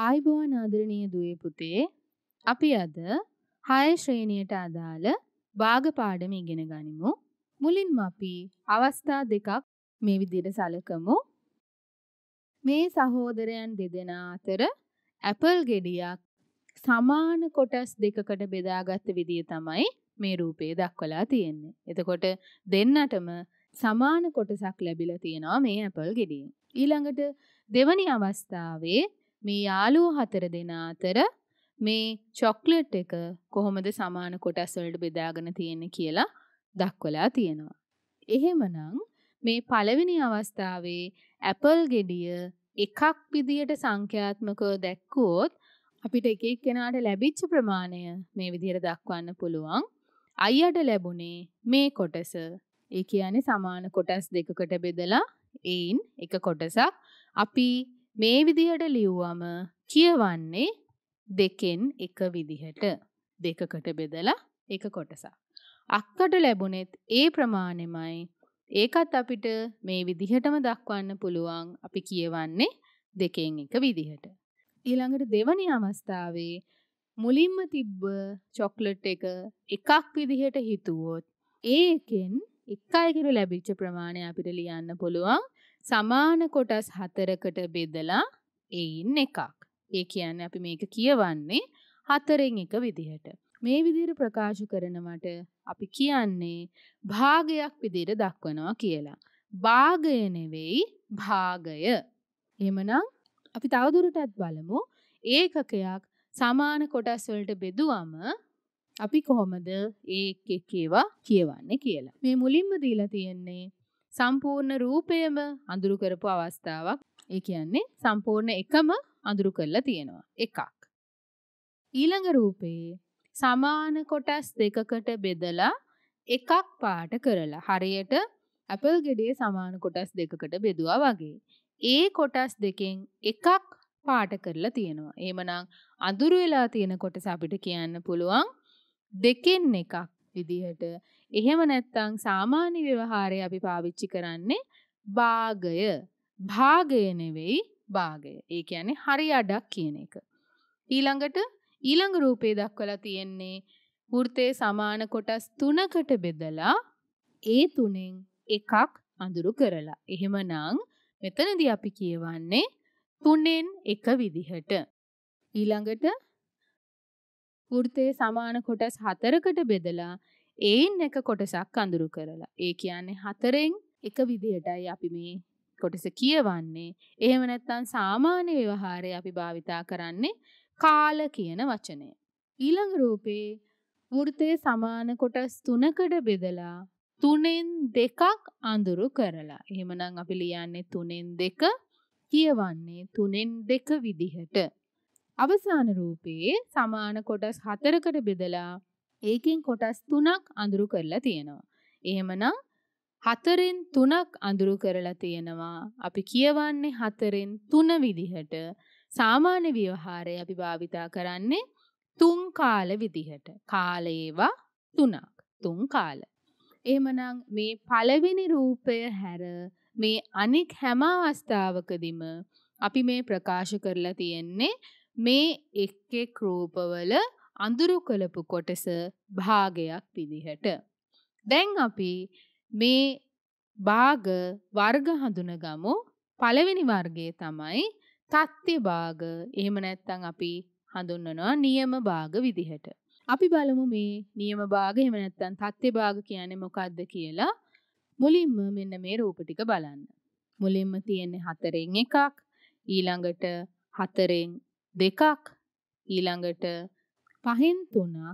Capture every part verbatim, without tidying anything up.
ආයුබෝවන් ආදරණීය දුවේ පුතේ අපි අද හය ශ්‍රේණියට අදාළ භාග පාඩම ඉගෙන ගනිමු. මුලින්ම අපි අවස්ථා දෙකක් මේ විදිහට සැලකමු. මේ සහෝදරයන් දෙදෙනා අතර ඇපල් ගෙඩියක් සමාන කොටස් දෙකකට බෙදාගත්ත විදිය තමයි මේ රූපේ දක්වලා තියෙන්නේ. එතකොට දෙන්නටම සමාන කොටසක් ලැබිලා තියෙනවා මේ ඇපල් ගෙඩියෙන්. ඊළඟට දෙවැනි අවස්ථාවේ මේ යාළුවෝ හතර දෙනා අතර මේ චොක්ලට් එක කොහොමද සමාන කොටස් වලට බෙදාගෙන තියෙන්නේ කියලා දක්වලා තියෙනවා. එහෙමනම් මේ පළවෙනි අවස්ථාවේ ඇපල් ගෙඩිය එකක් විදියට සංඛ්‍යාත්මකව දැක්කුවොත් අපිට එක එක්කෙනාට ලැබිච්ච ප්‍රමාණය මේ විදියට දක්වන්න පුළුවන්. අයියට ලැබුණේ මේ කොටස. ඒ කියන්නේ සමාන කොටස් දෙකකට බෙදලා ඒයින් එක කොටසක්. අපි මේ විදිහට ලියුවම කියවන්නේ දෙකෙන් එක විදිහට. දෙකකට බෙදලා එක කොටසක්. අක්කට ලැබුණෙත් ඒ ප්‍රමාණෙමයි. ඒකත් අපිට මේ විදිහටම දක්වන්න පුළුවන්. අපි කියවන්නේ දෙකෙන් එක විදිහට. ඊළඟට දෙවැනි අවස්ථාවේ මුලින්ම තිබ්බ චොක්ලට් එක එකක් විදිහට හිතුවොත් ඒකෙන් එක අයකට ලැබිච්ච ප්‍රමාණය අපිට ලියන්න පුළුවන් සමාන කොටස් හතරකට බෙදලා ඒයින් එකක්. ඒ කියන්නේ අපි මේක කියවන්නේ හතරෙන් එක විදිහට. මේ විදිහට ප්‍රකාශ කරනවට අපි කියන්නේ භාගයක් විදිහට දක්වනවා කියලා. භාගය නෙවෙයි භාගය. එහෙමනම් අපි තවදුරටත් බලමු ඒකකයක් සමාන කොටස් වලට බෙදුවම අපි කොහොමද ඒ එක් එක් ඒවා කියවන්නේ කියලා. මේ මුලින්ම දීලා තියෙන්නේ සම්පූර්ණ රූපයම අඳුරු කරපු අවස්ථාවක්. ඒ කියන්නේ සම්පූර්ණ එකම අඳුරු කරලා තියෙනවා. එකක්. ඊළඟ රූපේ සමාන කොටස් දෙකකට බෙදලා එකක් පාට කරලා හරියට ඇපල් ගෙඩියේ සමාන කොටස් දෙකකට බෙදුවා වගේ. ඒ කොටස් දෙකෙන් එකක් පාට කරලා තියෙනවා. එහෙමනම් අඳුරු වෙලා තියෙන කොටස අපිට කියන්න පුළුවන් දෙකෙන් එකක් විදිහට. එහෙම නැත්නම් සාමාන්‍ය ව්‍යවහාරයේ අපි පාවිච්චි කරන්නේ භාගය. භාගය නෙවෙයි භාගය. ඒ කියන්නේ හරි අඩක් කියන එක. ඊළඟට ඊළඟ රූපේ දක්වලා තියෙන්නේ වෘත්තයේ සමාන කොටස් තුනකට බෙදලා ඒ තුනෙන් එකක් අඳුරු කරලා. එහෙමනම් මෙතනදී අපි කියවන්නේ තුනෙන් එක විදිහට. ඊළඟට වෘත්තයේ සමාන කොටස් හතරකට බෙදලා ඒයින් එක කොටසක් අඳුරු කරලා. ඒ කියන්නේ හතරෙන් එක විදිහටයි අපි මේ කොටස කියවන්නේ. එහෙම නැත්නම් සාමාන්‍ය ව්‍යවහාරයේ අපි භාවිතා කරන්නේ කාල කියන වචනය. ඊළඟ රූපේ වෘත්තයේ සමාන කොටස් තුනකට බෙදලා තුනෙන් දෙකක් අඳුරු කරලා. එහෙමනම් අපි ලියන්නේ තුනෙන් දෙක කියවන්නේ තුනෙන් දෙක විදිහට. අවසාන රූපේ සමාන කොටස් හතරකට බෙදලා ඒකෙන් කොටස් තුනක් අඳුරු කරලා තියෙනවා. එහෙමනම් හතරෙන් තුනක් අඳුරු කරලා තියෙනවා. අපි කියවන්නේ හතරෙන් තුන විදිහට. සාමාන්‍ය ව්‍යවහාරයේ අපි භාවිතා කරන්නේ තුන් කාල විදිහට. කාලේවා තුනක්. තුන් කාල. එහෙමනම් මේ පළවෙනි රූපය හැර මේ අනික් හැම අවස්ථාවකදීම අපි මේ ප්‍රකාශ කරලා තියෙන්නේ මේ එක් එක් රූපවල අඳුරු කළපු කොටස භාගයක් විදිහට. දැන් අපි මේ භාග වර්ග හඳුනගමු. පළවෙනි වර්ගය තමයි තත්ත්‍ය භාග. එහෙම නැත්නම් අපි හඳුන්වනවා නියම භාග විදිහට. අපි බලමු මේ නියම භාග එහෙම නැත්නම් තත්ත්‍ය භාග කියන්නේ මොකක්ද කියලා. මුලින්ම මෙන්න මේ රූප ටික බලන්න. මුලින්ම තියෙන්නේ හතරෙන් එකක්, ඊළඟට හතරෙන් දෙකක්, ඊළඟට පහෙන් තුනක්,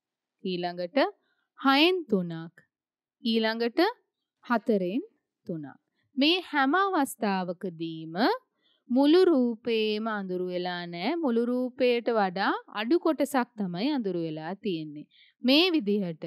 ඊළඟට හයෙන් තුනක්, ඊළඟට හතරෙන් තුනක්. මේ හැම අවස්ථාවකදීම මුළු රූපේම අඳුරු වෙලා නැහැ. මුළු රූපයට වඩා අඩු කොටසක් තමයි අඳුරු වෙලා තියෙන්නේ. මේ විදිහට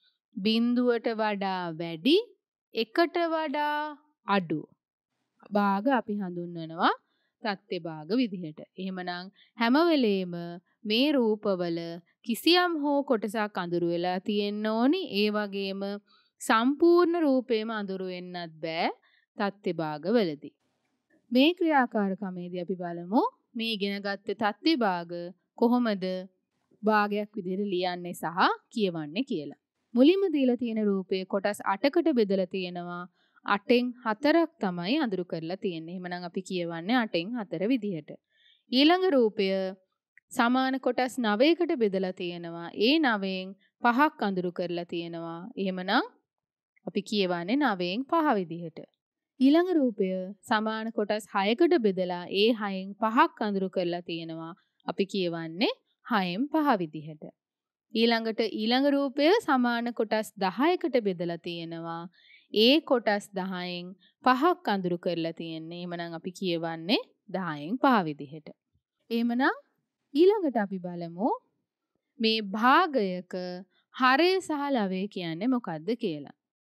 බිඳුවට වඩා වැඩි, එකට වඩා අඩු භාග අපි හඳුන්වනවා තත්ත්‍ය භාග විදිහට. එහෙමනම් හැම වෙලේම මේ රූපවල කිසියම් හෝ කොටසක් අඳුරු වෙලා තියෙන්න ඕනි. ඒ වගේම සම්පූර්ණ රූපේම අඳුරු වෙන්නත් බෑ තත්ත්‍ය භාගවලදී. මේ ක්‍රියාකාරකමේදී අපි බලමු මේ ඉගෙන ගත්ත තත්ත්ව භාග කොහොමද භාගයක් විදිහට ලියන්නේ සහ කියවන්නේ කියලා. මුලින්ම දීලා තියෙන රූපයේ කොටස් අටකට බෙදලා තියෙනවා. අටෙන් හතරක් තමයි අඳුරු කරලා තියෙන්නේ. එහෙමනම් අපි කියවන්නේ අටෙන් හතර විදිහට. ඊළඟ රූපය සමාන කොටස් නවයකට බෙදලා තියෙනවා. ඒ නවයෙන් පහක් අඳුරු කරලා තියෙනවා. එහෙමනම් අපි කියවන්නේ නවයෙන් පහ විදිහට. ඊළඟ රූපය සමාන කොටස් හයකට බෙදලා ඒ හයෙන් පහක් අඳුරු කරලා තියෙනවා. අපි කියවන්නේ හයෙන් පහ විදිහට. ඊළඟට ඊළඟ රූපය සමාන කොටස් දහයකට බෙදලා තියෙනවා. ඒ කොටස් දහයෙන් පහක් අඳුරු කරලා තියෙන්නේ. එහෙමනම් අපි කියවන්නේ දහයෙන් පහ විදිහට. එහෙමනම් ඊළඟට අපි බලමු මේ භාගයක හරය සහ ලවය කියන්නේ මොකක්ද කියලා.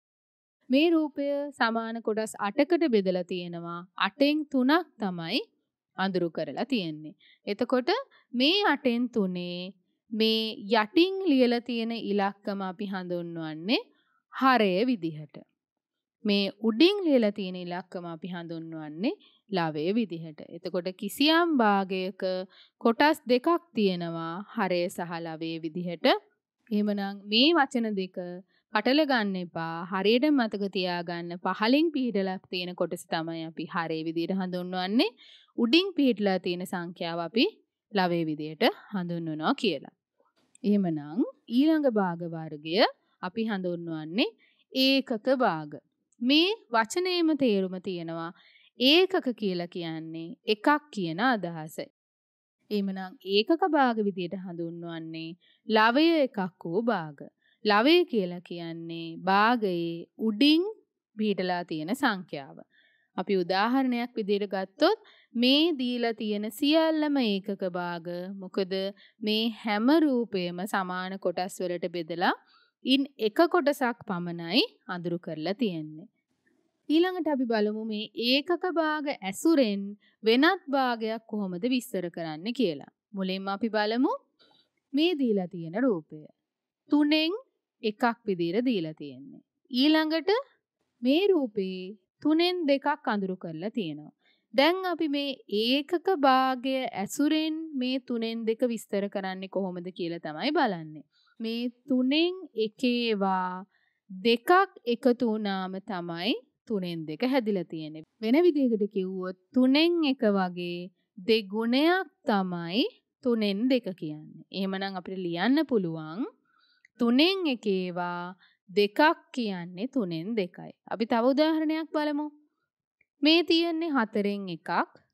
මේ රූපය සමාන කොටස් අටකට බෙදලා තියෙනවා. අටෙන් තුනක් තමයි අඳුරු කරලා තියෙන්නේ. එතකොට මේ අටෙන් තුනේ මේ යටින් ලියලා තියෙන ඉලක්කම අපි හඳුන්වන්නේ හරය විදිහට. මේ උඩින් ලියලා තියෙන ඉලක්කම අපි හඳුන්වන්නේ ලවය විදිහට. එතකොට කිසියම් භාගයක කොටස් දෙකක් තියෙනවා හරය සහ ලවය විදිහට. එහෙමනම් මේ වචන දෙක පටල ගන්න එපා. හරියට මතක තියාගන්න. පහලින් පිටලා තියෙන කොටස තමයි අපි හරය විදිහට හඳුන්වන්නේ. උඩින් පිටලා තියෙන සංඛ්‍යාව අපි ලවය විදිහට හඳුන්වනවා කියලා. එහෙමනම් ඊළඟ භාග වර්ගය අපි හඳුන්වන්නේ ඒකක භාග. මේ වචනේම තේරුම තියෙනවා. ඒකක කියලා කියන්නේ එකක් කියන අදහස. එහෙමනම් ඒකක භාග විදිහට හඳුන්වන්නේ ලවය එකක් වූ භාග. ලවය කියලා කියන්නේ භාගයේ උඩින් පිටලා තියෙන සංඛ්‍යාව. අපි උදාහරණයක් විදිහට ගත්තොත් මේ දීලා තියෙන සියල්ලම ඒකක භාග. මොකද මේ හැම රූපයම සමාන කොටස් වලට බෙදලා ඉන් එක කොටසක් පමණයි අඳුරු කරලා තියෙන්නේ. ඊළඟට අපි බලමු මේ ඒකක භාග ඇසුරෙන් වෙනත් භාගයක් කොහොමද විස්තර කරන්න කියලා. මුලින්ම අපි බලමු මේ දීලා තියෙන රූපය. තුනෙන් එකක් විදිහට දීලා තියෙන්නේ. ඊළඟට මේ රූපේ තුනෙන් දෙකක් අඳුරු කරලා තියෙනවා. දැන් අපි මේ ඒකක භාගය ඇසුරෙන් මේ තුනෙන් දෙක විස්තර කරන්නේ කොහොමද කියලා තමයි බලන්නේ. මේ තුනෙන් එකේවා දෙකක් එකතු වුණාම තමයි තුනෙන් දෙක හැදිලා තියෙන්නේ. වෙන විදිහකට කිව්වොත් තුනෙන් එක වගේ දෙගුණයක් තමයි තුනෙන් දෙක කියන්නේ. එහෙමනම් අපිට ලියන්න පුළුවන් තුනෙන් එකේවා දෙකක් කියන්නේ තුනෙන් දෙකයි. අපි තව උදාහරණයක් බලමු. මේ තියෙන්නේ හතරෙන් එකක්.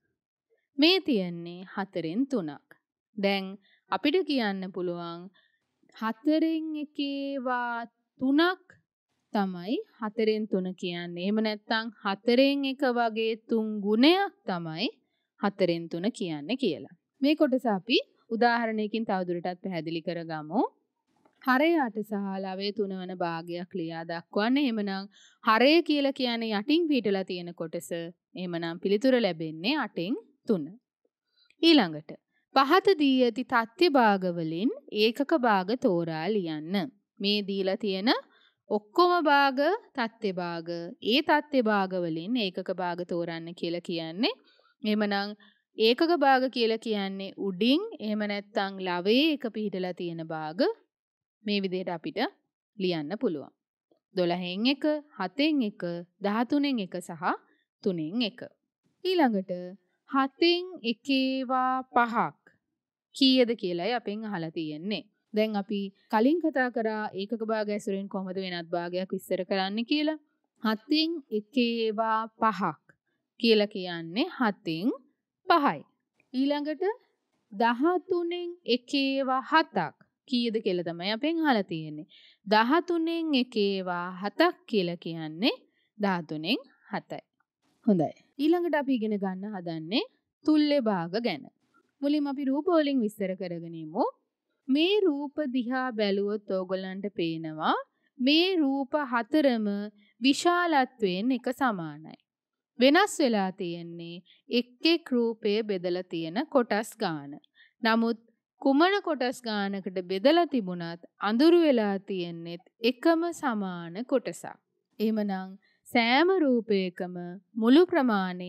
මේ තියෙන්නේ හතරෙන් තුනක්. දැන් අපිට කියන්න පුළුවන් හතරෙන් එකේවා තුනක් තමයි හතරෙන් තුන කියන්නේ. එහෙම නැත්නම් හතරෙන් එක වගේ තුන් ගුණයක් තමයි හතරෙන් තුන කියන්නේ කියලා. මේ කොටස අපි උදාහරණයකින් තවදුරටත් පැහැදිලි කරගමු. හරය අට සහ ලවය තුන වන භාගයක් ලියා දක්වන්න. එහෙමනම් හරය කියලා කියන්නේ යටින් පිටලා තියෙන කොටස. එහෙමනම් පිළිතුර ලැබෙන්නේ අටෙන් තුන. ඊළඟට පහත දී ඇති තත්ත්ව භාග වලින් ඒකක භාග තෝරා ලියන්න. මේ දීලා තියෙන ඔක්කොම භාග තත්ත්ව භාග. ඒ තත්ත්ව භාග වලින් ඒකක භාග තෝරන්න කියලා කියන්නේ. එහෙමනම් ඒකක භාග කියලා කියන්නේ උඩින් එහෙම නැත්නම් ලවයේ එක පිටලා තියෙන භාග. මේ විදිහට අපිට ලියන්න පුළුවන්. දොළහෙන් එක, හතෙන් එක, දහතුනෙන් එක සහ තුනෙන් එක. ඊළඟට හතෙන් එකේවා පහක් කීයද කියලායි අපෙන් අහලා තියෙන්නේ. දැන් අපි කලින් කතා කරා ඒකක භාග ඇසුරෙන් කොහොමද වෙනත් භාගයක් විස්තර කරන්න කියලා. හතෙන් එකේවා පහක් කියලා කියන්නේ හතෙන් පහයි. ඊළඟට දහතුනෙන් එකේවා හතක් කීයද කියලා තමයි අපෙන් අහලා තියෙන්නේ. දහතුනෙන් එකේවා හතක් කියලා කියන්නේ දහතුනෙන් හතයි. හොඳයි. ඊළඟට අපි ඉගෙන ගන්න හදන්නේ තුල්්‍ය භාග ගැන. මුලින්ම අපි රූප වලින් විස්තර කරගෙන ඉමු. මේ රූප දිහා බැලුවොත් ඕගොල්ලන්ට පේනවා මේ රූප හතරම විශාලත්වයෙන් එක සමානයි. වෙනස් වෙලා තියෙන්නේ එක් එක් රූපයේ බෙදලා තියෙන කොටස් ගාන. නමුත් කුමන කොටස් ගානකට බෙදලා තිබුණත් අඳුරු වෙලා තියෙන්නේ එකම සමාන කොටසක්. එහෙමනම් සෑම රූපයකම මුළු ප්‍රමාණයෙන්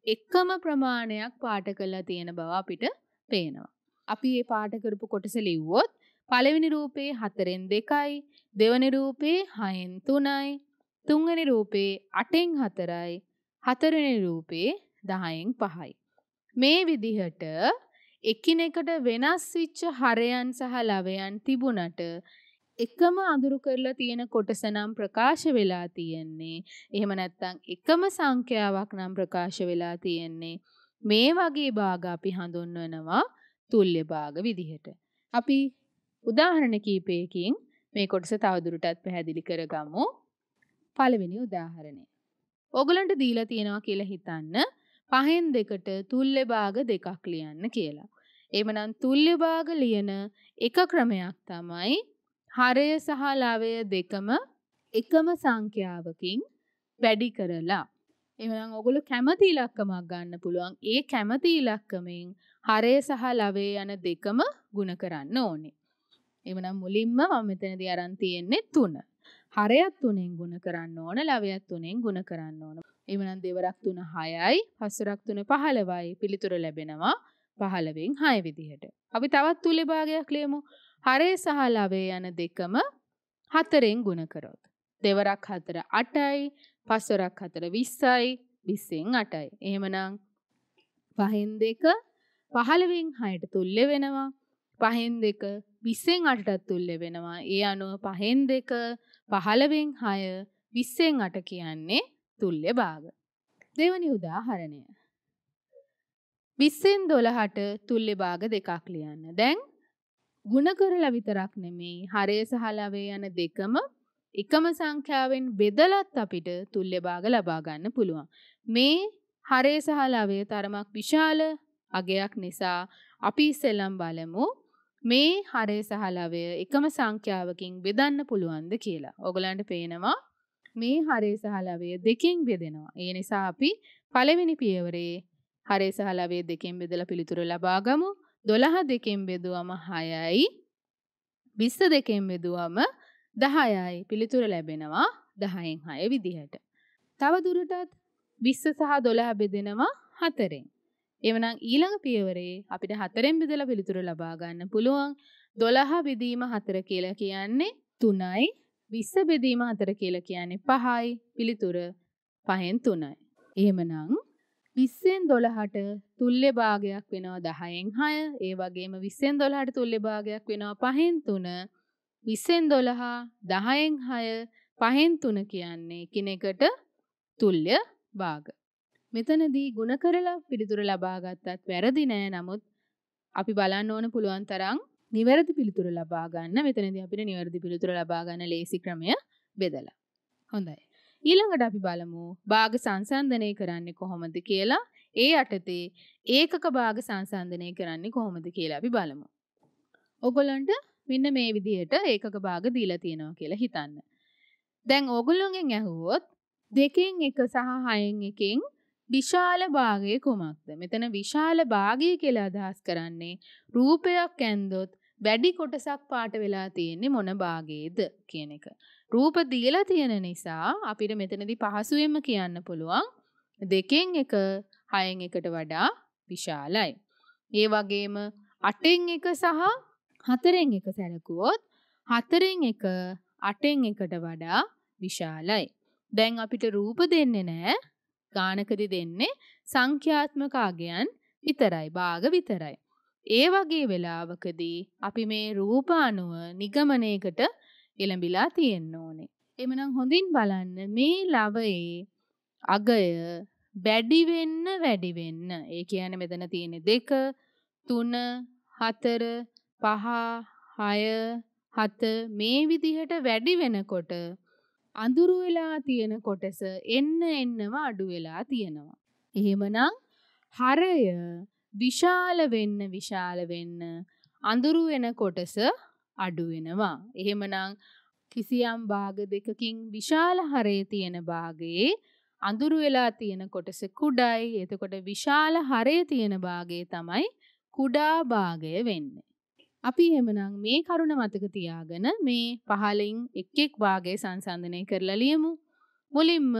එකම ප්‍රමාණයක් පාට කරලා තියෙන බව අපිට පේනවා. අපි මේ පාට කරපු කොටස ලිව්වොත් පළවෙනි රූපේ හතරෙන් දෙකයි, දෙවෙනි රූපේ හයෙන් තුනයි, තුන්වෙනි රූපේ අටෙන් හතරයි, හතරවෙනි රූපේ දහයෙන් පහයි. මේ විදිහට එකිනෙකට වෙනස් වෙච්ච හරයන් සහ ලවයන් තිබුණට එකම අඳුරු කරලා තියෙන කොටස නම් ප්‍රකාශ වෙලා තියෙන්නේ. එහෙම නැත්නම් එකම සංඛ්‍යාවක් නම් ප්‍රකාශ වෙලා තියෙන්නේ. මේ වගේ භාග අපි හඳුන්වනවා තුල්්‍ය භාග විදිහට. අපි උදාහරණ කීපයකින් මේ කොටස තවදුරටත් පැහැදිලි කරගමු. පළවෙනි උදාහරණය. ඔයගලන්ට දීලා තියෙනවා කියලා හිතන්න පහෙන් දෙකට තුල්්‍ය භාග දෙකක් ලියන්න කියලා. එහෙමනම් තුල්්‍ය භාග ලියන එක ක්‍රමයක් තමයි හරය සහ ලවය දෙකම එකම සංඛ්‍යාවකින් වැඩි කරලා. එහෙනම් ඔයගොල්ලෝ කැමති ඉලක්කමක් ගන්න පුළුවන්. ඒ කැමති ඉලක්කමෙන් හරය සහ ලවය යන දෙකම ගුණ කරන්න ඕනේ. එහෙනම් මුලින්ම මම මෙතනදී අරන් තියෙන්නේ තුන. හරයත් තුනෙන් ගුණ කරන්න ඕන, ලවයත් තුනෙන් ගුණ කරන්න ඕන. එහෙනම් දෙවරක් තුන හයයි, පස්වරක් තුන පහළොවයි. පිළිතුර ලැබෙනවා පහළොවෙන් හය විදිහට. අපි තවත් තුල්්‍ය භාගයක් ලියමු. හරය සහ ලවය යන දෙකම හතරෙන් ගුණ කරොත්. දෙවරක් හතර අටයි, පස්වරක් හතර විස්සයි, විස්සෙන් අටයි. එහෙමනම් පහෙන් දෙක පහළොවෙන් හයට තුල්්‍ය වෙනවා. පහෙන් දෙක විස්සෙන් අටටත් තුල්්‍ය වෙනවා. ඒ අනුව පහෙන් දෙක පහළොවෙන් හය විස්සෙන් අට කියන්නේ තුල්්‍ය භාග. දෙවැනි උදාහරණය. විස්සෙන් දොළහට තුල්්‍ය භාග දෙකක් ලියන්න. දැන් ගුණ කරලා විතරක් නෙමෙයි හරය සහ ලවය යන දෙකම එකම සංඛ්‍යාවෙන් බෙදලත් අපිට තුල්්‍ය භාග ලබා ගන්න පුළුවන්. මේ හරය සහ ලවය තරමක් විශාල අගයක් නිසා අපි ඉස්සෙල්ලම බලමු මේ හරය සහ ලවය එකම සංඛ්‍යාවකින් බෙදන්න පුළුවන්ද කියලා. ඔයගලන්ට පේනවා මේ හරය සහ ලවය දෙකෙන් බෙදෙනවා. ඒ නිසා අපි පළවෙනි පියවරේ හරය සහ ලවය දෙකෙන් බෙදලා පිළිතුර ලබා ගමු. දොළහ දෙකෙන් බෙදුවම හයයි, විස්ස දෙකෙන් බෙදුවම දහයයි. පිළිතුර ලැබෙනවා දහයෙන් හය විදිහට. තව දුරටත් විස්ස සහ දොළහ බෙදෙනවා හතරෙන්. එවනම් ඊළඟ පියවරේ අපිට හතරෙන් බෙදලා පිළිතුර ලබා ගන්න පුළුවන්. දොළහ බෙදීම හතර කියලා කියන්නේ තුනයි, විස්ස බෙදීම හතර කියලා කියන්නේ පහයි. පිළිතුර පහෙන් තුනයි. එහෙමනම් විස්සෙන් දොළහට තුල්්‍ය භාගයක් වෙනවා දහයෙන් හය. ඒ වගේම විස්සෙන් දොළහට තුල්්‍ය භාගයක් වෙනවා පහෙන් තුන. විස්සෙන් දොළහ දහයෙන් හය පහෙන් තුන කියන්නේ එකිනෙකට තුල්්‍ය භාග. මෙතනදී ගුණ කරලා පිළිතුර ලබා ගත්තත් වැරදි නෑ. නමුත් අපි බලන්න ඕන පුළුවන් තරම් නිවැරදි පිළිතුර ලබා ගන්න. මෙතනදී අපිට නිවැරදි පිළිතුර ලබා ගන්න ලේසි ක්‍රමය බෙදලා. හොඳයි. ඊළඟට අපි බලමු භාග සංසන්දනය කරන්නේ කොහොමද කියලා. ඒ යටතේ ඒකක භාග සංසන්දනය කරන්නේ කොහොමද කියලා අපි බලමු. ඔයගොල්ලන්ට මෙන්න මේ විදිහට ඒකක භාග දීලා තියෙනවා කියලා හිතන්න. දැන් ඔයගොල්ලෝගෙන් ඇහුවොත් දෙකෙන් එක සහ හයෙන් එකෙන් විශාල භාගය කුමක්ද? මෙතන විශාල භාගය කියලා අදහස් කරන්නේ රූපයක් ඇන්දොත් වැඩි කොටසක් පාට වෙලා තියෙන්නේ මොන භාගයේද කියන එක. රූප දීලා තියෙන නිසා අපිට මෙතනදී පහසුවෙන්ම කියන්න පුළුවන් දෙකෙන් එක හයෙන් එකට වඩා විශාලයි. ඒ වගේම අටෙන් එක සහ හතරෙන් එක සැලකුවොත් හතරෙන් එක අටෙන් එකට වඩා විශාලයි. දැන් අපිට රූප දෙන්නේ නැහැ. ගානකදී දෙන්නේ සංඛ්‍යාත්මක අගයන් විතරයි, භාග විතරයි. ඒ වගේ වෙලාවකදී අපි මේ රූප අනුව නිගමනයකට එළඹිලා තියෙන්න ඕනේ. එමනම් හොඳින් බලන්න මේ ලවයේ අගය වැඩි වෙන්න වැඩි වෙන්න. ඒ කියන්නේ මෙතන තියෙන දෙක, තුන, හතර, පහ, හය, හත මේ විදිහට වැඩි වෙනකොට අඳුරු වෙලා තියෙන කොටස එන්න එන්නම අඩු වෙලා තියෙනවා. එහෙමනම් හරය විශාල වෙන්න විශාල වෙන්න අඳුරු වෙන කොටස අඩු වෙනවා. එහෙමනම් කිසියම් භාග දෙකකින් විශාල හරය තියෙන භාගයේ අඳුරු වෙලා තියෙන කොටස කුඩායි. එතකොට විශාල හරය තියෙන භාගයේ තමයි කුඩා භාගය වෙන්නේ. අපි එහෙමනම් මේ කරුණ මතක තියාගෙන මේ පහලින් එක් එක් භාගය සංසන්දනය කරලා ලියමු. මුලින්ම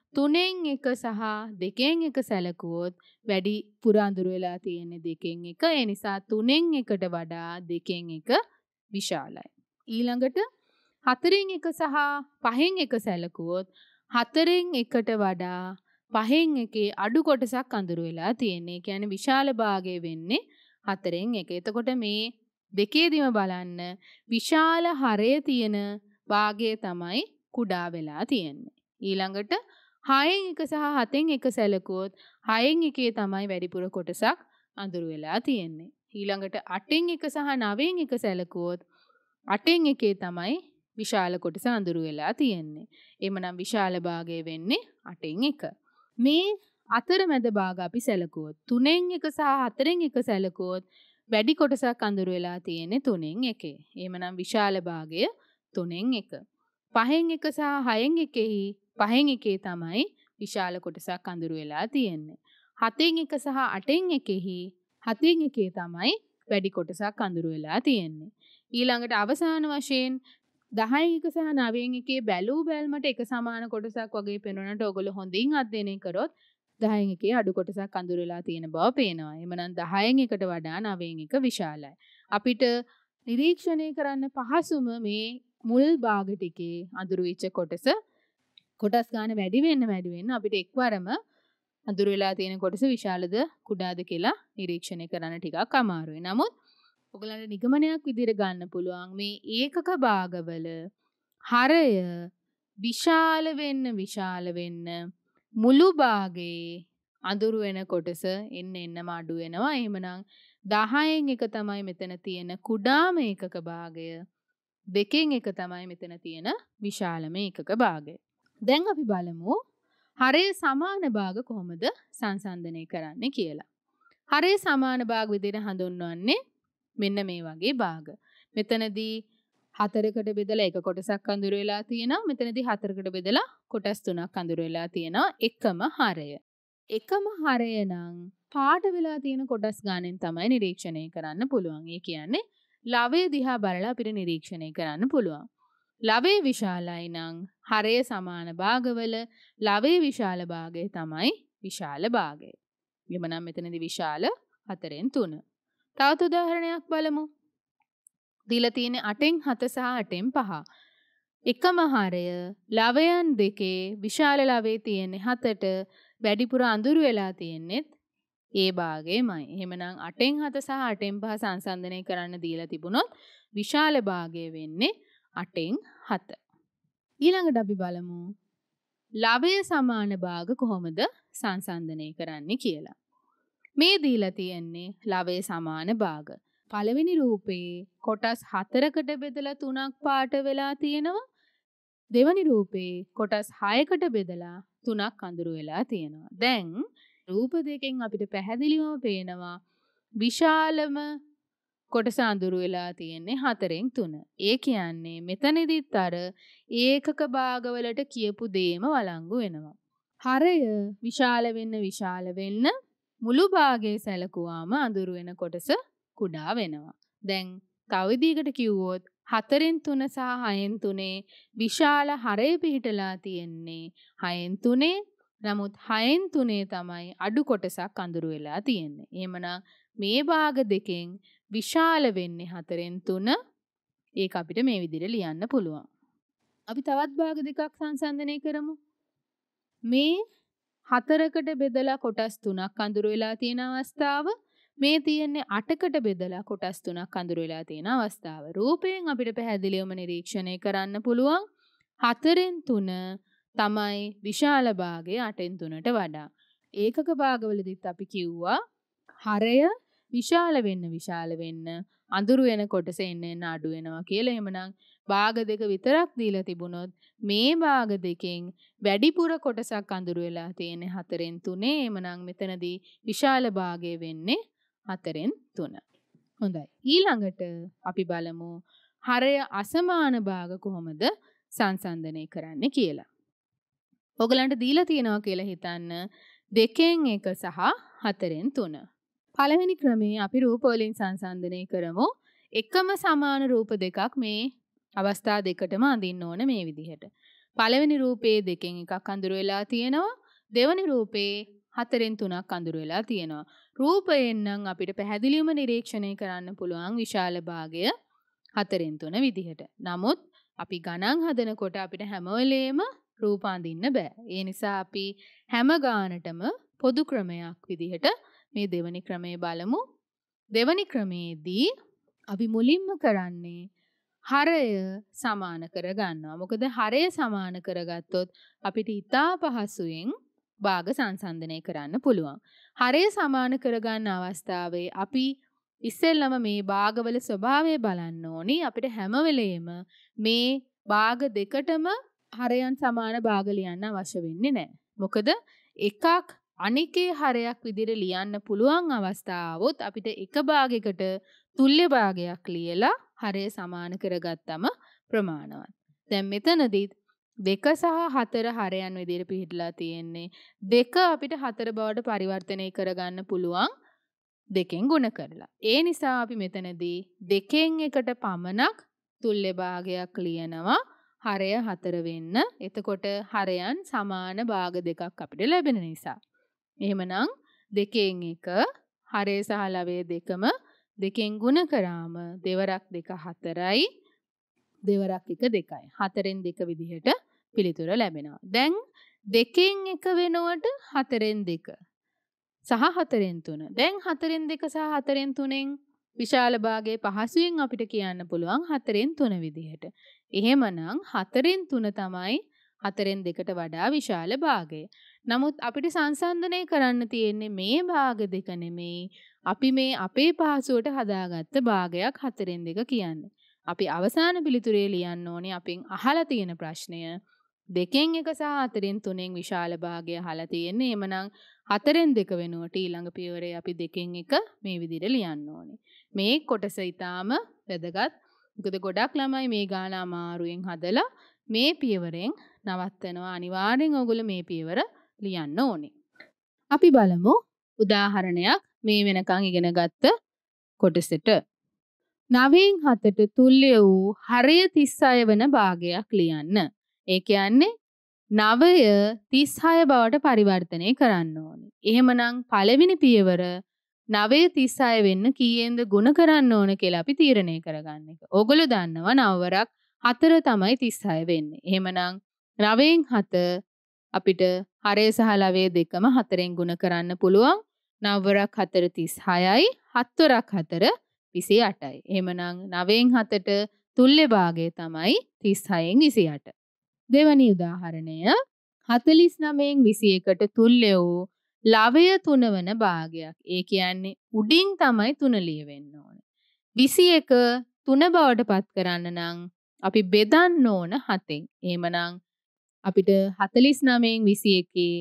තුනෙන් එක සහ දෙකෙන් එක සැලකුවොත් වැඩි පුර අඳුරු වෙලා තියෙන්නේ දෙකෙන් එක. ඒ නිසා තුනෙන් එකට වඩා දෙකෙන් එක විශාලයි. ඊළඟට හතරෙන් එක සහ පහෙන් එක සැලකුවොත් හතරෙන් එකට වඩා පහෙන් එකේ අඩු කොටසක් අඳුරු වෙලා තියෙන්නේ. ඒ කියන්නේ විශාල භාගය වෙන්නේ හතරෙන් එක. එතකොට මේ දෙකේදීම බලන්න විශාල හරය තියෙන භාගය තමයි කුඩා වෙලා තියෙන්නේ. ඊළඟට හයෙන් එක සහ හතෙන් එක සැලකුවොත් හයෙන් එකේ තමයි වැඩිපුර කොටසක් අඳුරු වෙලා තියෙන්නේ. ඊළඟට අටෙන් එක සහ නවයෙන් එක සැලකුවොත් අටෙන් එකේ තමයි විශාල කොටස අඳුරු වෙලා තියෙන්නේ. එhmenan විශාල භාගය වෙන්නේ අටෙන් එක. මේ අතරමැද භාග අපි සැලකුවොත් තුනෙන් එක සහ හතරෙන් එක සැලකුවොත් වැඩි කොටසක් අඳුරු වෙලා තියෙන්නේ තුනෙන් එකේ. එhmenan විශාල භාගය තුනෙන් එක. පහෙන් එක සහ හයෙන් එකෙහි පහෙන් එකේ තමයි විශාල කොටසක් අඳුරු වෙලා තියෙන්නේ. හතෙන් එක සහ අටෙන් එකෙහි හතෙන් එකේ තමයි වැඩි කොටසක් අඳුරු වෙලා තියෙන්නේ. ඊළඟට අවසාන වශයෙන් දහයෙන් එක සහ නවයෙන් එකේ බැලූ බැල්මට එක සමාන කොටසක් වගේ පෙනුනට ඔයගොල්ලෝ හොඳින් අධ්‍යයනය කරොත් දහයෙන් එකේ අඩු කොටසක් අඳුරු වෙලා තියෙන බව පේනවා. එhmenan දහයෙන් එකට වඩා නවයෙන් එක විශාලයි. අපිට නිරීක්ෂණය කරන්න පහසුම මේ මුල් භාග ටිකේ අඳුරු වෙච්ච කොටස කොටස් ගන්න වැඩි වෙන්න වැඩි වෙන්න අපිට එක්වරම අඳුරු වෙලා තියෙන කොටස විශාලද කුඩාද කියලා නිරීක්ෂණය කරන්න ටිකක් අමාරුයි. නමුත් ඔයගලන්ට නිගමනයක් විදිහට ගන්න පුළුවන් මේ ඒකක භාගවල හරය විශාල වෙන්න විශාල වෙන්න මුළු භාගයේ අඳුරු වෙන කොටස එන්න එන්නම අඩු වෙනවා. එහෙමනම් දහයෙන් එක තමයි මෙතන තියෙන කුඩාම ඒකක භාගය. දෙකෙන් එක තමයි මෙතන තියෙන විශාලම ඒකක භාගය. දැන් අපි බලමු හරය සමාන භාග කොහොමද සංසන්දනය කරන්නේ කියලා. හරය සමාන භාග විදිහට හඳුන්වන්නේ මෙන්න මේ වගේ භාග. මෙතනදී හතරකට බෙදලා එක කොටසක් අඳුරු වෙලා තියෙනවා. මෙතනදී හතරකට බෙදලා කොටස් තුනක් අඳුරු වෙලා තියෙනවා. එකම හරය. එකම හරය නම් පාට වෙලා තියෙන කොටස් ගානෙන් තමයි නිරීක්ෂණය කරන්න පුළුවන්. ඒ කියන්නේ ලවය දිහා බලලා අපිට නිරීක්ෂණය කරන්න පුළුවන්. ලවය විශාලයි නම් හරය සමාන භාගවල ලවයේ විශාල භාගය තමයි විශාල භාගය. එhmenan මෙතනදී විශාල හතරෙන් තුන. තවත් උදාහරණයක් බලමු. දීලා තියෙන්නේ අටෙන් හත සහ අටෙන් පහ. එකම හරය ලවයන් දෙකේ විශාල ලවයේ තියෙන්නේ හතට වැඩිපුර අඳුරු වෙලා තියෙන්නේත් ඒ භාගයමයි. එහෙමනම් අටෙන් හත සහ අටෙන් පහ සංසන්දනය කරන්න දීලා තිබුණොත් විශාල භාගය වෙන්නේ අටෙන් හත. ඊළඟට අපි බලමු ලවය සමාන භාග කොහොමද සංසන්දනය කරන්නේ කියලා. මේ දීලා තියෙන්නේ ලවය සමාන භාග. පළවෙනි රූපේ කොටස් හතරකට බෙදලා තුනක් පාට වෙලා තියෙනවා. දෙවැනි රූපේ කොටස් හයකට බෙදලා තුනක් අඳුරු වෙලා තියෙනවා. දැන් රූප දෙකෙන් අපිට පැහැදිලිවම පේනවා විශාලම කොටස අඳුරු වෙලා තියෙන්නේ හතරෙන් තුන. ඒ කියන්නේ මෙතනදිත් අර ඒකක භාගවලට කියපු දේම වළංගු වෙනවා. හරය විශාල වෙන්න විශාල වෙන්න මුළු භාගයේ සැලකුවාම අඳුරු වෙන කොටස කුඩා වෙනවා. දැන් තව විදිහකට කිව්වොත් හතරෙන් තුන සහ හයෙන් තුනේ විශාල හරය පිහිටලා තියෙන්නේ හයෙන් තුනේ. නමුත් හයෙන් තුනේ තමයි අඩු කොටසක් අඳුරු වෙලා තියෙන්නේ. එහෙමනම් මේ භාග දෙකෙන් විශාල වෙන්නේ හතරෙන් තුන. ඒක අපිට මේ විදිහට ලියන්න පුළුවන්. අපි තවත් භාග දෙකක් සංසන්දනය කරමු. මේ හතරකට බෙදලා කොටස් තුනක් අඳුරු වෙලා තියෙන අවස්ථාව, මේ තියෙන්නේ අටකට බෙදලා කොටස් තුනක් අඳුරු වෙලා තියෙන අවස්ථාව. රූපයෙන් අපිට පැහැදිලිවම නිරීක්ෂණය කරන්න පුළුවන් හතරෙන් තුන තමයි විශාල භාගය අටෙන් තුනට වඩා. ඒකක භාගවලදීත් අපි කිව්වා හරය විශාල වෙන්න විශාල වෙන්න අඳුරු වෙන කොටස එන්න එන්න අඩු වෙනවා කියලා. එහෙමනම් භාග දෙක විතරක් දීලා තිබුණොත් මේ භාග දෙකෙන් වැඩිපුර කොටසක් අඳුරු වෙලා තියෙන්නේ හතරෙන් තුනේ. එහෙමනම් මෙතනදී විශාල භාගය වෙන්නේ හතරෙන් තුන. හොඳයි. ඊළඟට අපි බලමු හරය අසමාන භාග කොහොමද සංසන්දනය කරන්නේ කියලා. ඔයගලන්ට දීලා තියෙනවා කියලා හිතන්න දෙකෙන් එක සහ හතරෙන් තුන. පළවෙනි ක්‍රමයේ අපි රූප වලින් සංසන්දනය කරමු. එකම සමාන රූප දෙකක් මේ අවස්ථා දෙකටම අඳින්න ඕන මේ විදිහට. පළවෙනි රූපේ දෙකෙන් එකක් අඳුර වෙලා තියෙනවා. දෙවෙනි රූපේ හතරෙන් තුනක් අඳුර වෙලා තියෙනවා. රූපයෙන් නම් අපිට පැහැදිලිවම නිරීක්ෂණය කරන්න පුළුවන් විශාල භාගය හතරෙන් තුන විදිහට. නමුත් අපි ගණන් හදනකොට අපිට හැම වෙලේම රූප අඳින්න බෑ. ඒ නිසා අපි හැම ගානටම පොදු ක්‍රමයක් විදිහට මේ දෙවෙනි ක්‍රමය බලමු. දෙවෙනි ක්‍රමේදී අපි මුලින්ම කරන්නේ හරය සමාන කරගන්නවා. මොකද හරය සමාන කරගත්තොත් අපිට ඉතා පහසුවෙන් භාග සංසන්දනය කරන්න පුළුවන්. හරය සමාන කරගන්න අවස්ථාවේ අපි ඉස්සෙල්ලම මේ භාගවල ස්වභාවය බලන්න ඕනි. අපිට හැම වෙලේම මේ භාග දෙකටම හරයන් සමාන භාග ලියන්න අවශ්‍ය වෙන්නේ නැහැ. මොකද එකක් අනිකේ හරයක් විදිහට ලියන්න පුළුවන් අවස්ථාවොත් අපිට එක භාගයකට තුල්්‍ය භාගයක් ලියලා හරය සමාන කරගත්තම ප්‍රමාණවත්. දැන් මෙතනදී දෙක සහ හතර හරයන් විදිහට පිළිහිලා තියෙන්නේ. දෙක අපිට හතර බවට පරිවර්තනය කරගන්න පුළුවන් දෙකෙන් ගුණ කරලා. ඒ නිසා අපි මෙතනදී දෙකෙන් එකට පමණක් තුල්්‍ය භාගයක් ලියනවා හරය හතර වෙන්න. එතකොට හරයන් සමාන භාග දෙකක් අපිට ලැබෙන නිසා. එහෙමනම් දෙකෙන් එක හරය සහ ලවය දෙකම දෙකෙන් ගුණ කරාම දෙවරක් දෙක හතරයි දෙවරක් එක දෙකයි. හතරෙන් දෙක විදිහට පිළිතුර ලැබෙනවා. දැන් දෙකෙන් එක වෙනුවට හතරෙන් දෙක සහ හතරෙන් තුන. දැන් හතරෙන් දෙක සහ හතරෙන් තුනෙන් විශාල භාගයේ පහසුවෙන් අපිට කියන්න පුළුවන් හතරෙන් තුන විදිහට. එහෙමනම් හතරෙන් තුන තමයි හතරෙන් දෙකට වඩා විශාල භාගය. නමුත් අපිට සංසන්දනය කරන්න තියෙන්නේ මේ භාග දෙක නෙමෙයි. අපි මේ අපේ පහසුවට හදාගත්ත භාගයක් හතරෙන් දෙක කියන්නේ. අපි අවසාන පිළිතුරේ ලියන්න ඕනේ අපෙන් අහලා තියෙන ප්‍රශ්නය. දෙකෙන් එක සහ හතරෙන් තුනෙන් විශාල භාගය අහලා තියෙන්නේ. එමනම් හතරෙන් දෙක වෙනුවට ඊළඟ පියවරේ අපි දෙකෙන් එක මේ විදිහට ලියන්න ඕනේ. මේ කොටස ඊටාම වැදගත්. මොකද ගොඩක් ළමයි මේ ගාන අමාරුවෙන් හදලා මේ පියවරෙන් නවත්තනවා. අනිවාර්යෙන් ඔයගොල්ලෝ මේ පියවර ලියන්න ඕනේ. අපි බලමු උදාහරණයක් මේ වෙනකන් ඉගෙන ගත්ත කොටසට. නවයෙන් හතට තුල්්‍ය වූ හරය තිස් හය වන භාගයක් ලියන්න. ඒ කියන්නේ නවය තිස් හය බවට පරිවර්තනය කරන්න ඕනේ. එහෙමනම් පළවෙනි පියවර නවය තිස් හය වෙන්න කීයෙන්ද ගුණ කරන්න ඕන කියලා අපි තීරණය කරගන්න එක. ඕගොල්ලෝ දන්නවා නවවරක් හතර තමයි තිස් හය වෙන්නේ. එහෙමනම් නවයෙන් හත අපිට හරය සහ ලවය දෙකම හතරෙන් ගුණ කරන්න පුළුවන්. නවවරක් හතර තිස් හයයි හත්වරක් හතර විසි අටයි. එහෙමනම් නවයෙන් හතට තුල්්‍ය භාගය තමයි තිස් හයෙන් විසි අට. දෙවැනි උදාහරණය හතළිස් නවයෙන් විසි එකට තුල්්‍ය වූ ලවය තුන වන භාගයක්. ඒ කියන්නේ උඩින් තමයි තුන ලියවෙන්න ඕනේ. විසි එක තුන බවට පත් කරන්න නම් අපි බෙදන්න ඕන හතෙන්. එහෙමනම් අපිට හතළිස් නවයෙන් විසි එකේ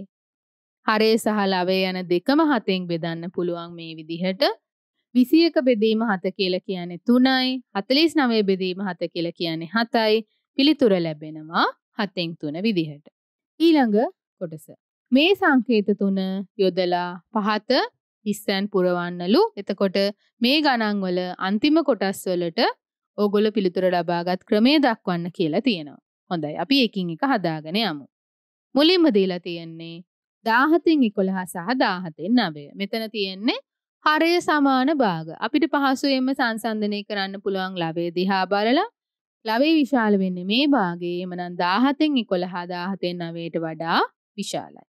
හරය සහ ලවය යන දෙකම හතෙන් බෙදන්න පුළුවන් මේ විදිහට. විසි එක බෙදීම හත කියලා කියන්නේ තුනයි. හතළිස් නවය බෙදීම හත කියලා කියන්නේ හතයි. පිළිතුර ලැබෙනවා හතෙන් තුන විදිහට. ඊළඟ කොටස. මේ සංකේත තුන යොදලා පහත ඉස්සන් පුරවන්නලු. එතකොට මේ ගණන් වල අන්තිම කොටස් වලට ඕගොල්ලෝ පිළිතුර ලබාගත් ක්‍රමය දක්වන්න කියලා තියෙනවා. හොඳයි. අපි එකින් එක හදාගෙන යමු. මුලින්ම දීලා තියෙන්නේ දාහතෙන් එකොළහ සහ දාහතෙන් නවය. මෙතන තියෙන්නේ හරය සමාන භාග. අපිට පහසුවෙන්ම සංසන්දනය කරන්න පුළුවන් ලවය දිහා බලලා ලවය විශාල වෙන්නේ මේ භාගයේ. එමනම් දාහතෙන් එකොළහ දාහතෙන් නවයට වඩා විශාලයි.